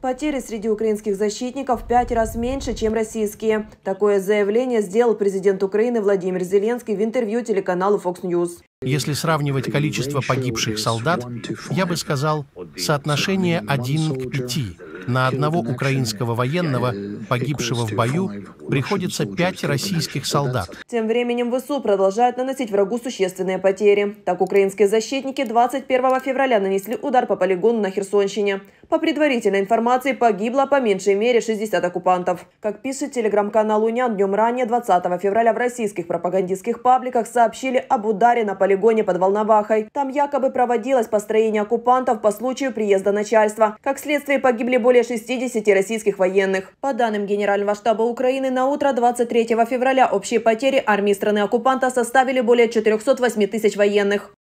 Потери среди украинских защитников в 5 раз меньше, чем российские. Такое заявление сделал президент Украины Владимир Зеленский в интервью телеканалу Fox News. Если сравнивать количество погибших солдат, я бы сказал, соотношение 1 к 5. На одного украинского военного, погибшего в бою, приходится 5 российских солдат. Тем временем ВСУ продолжают наносить врагу существенные потери. Так, украинские защитники 21 февраля нанесли удар по полигону на Херсонщине. По предварительной информации, погибло по меньшей мере 60 оккупантов. Как пишет телеграм-канал «Унян», днем ранее, 20 февраля, в российских пропагандистских пабликах сообщили об ударе на полигоне под Волновахой. Там якобы проводилось построение оккупантов по случаю приезда начальства. Как следствие, погибли более 60 российских военных. По данным Генерального штаба Украины, на утро 23 февраля общие потери армии страны-оккупанта составили более 408 тысяч военных.